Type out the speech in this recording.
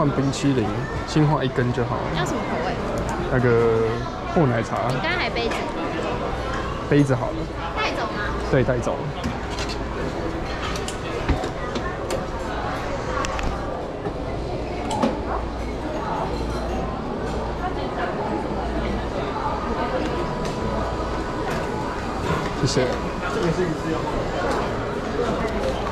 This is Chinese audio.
换冰淇淋，新换一根就好。 要什么口味？ 那个厚奶茶。 你刚才还杯子？ 杯子好了。 带走吗？ 对，带走。谢谢。这个是一次用。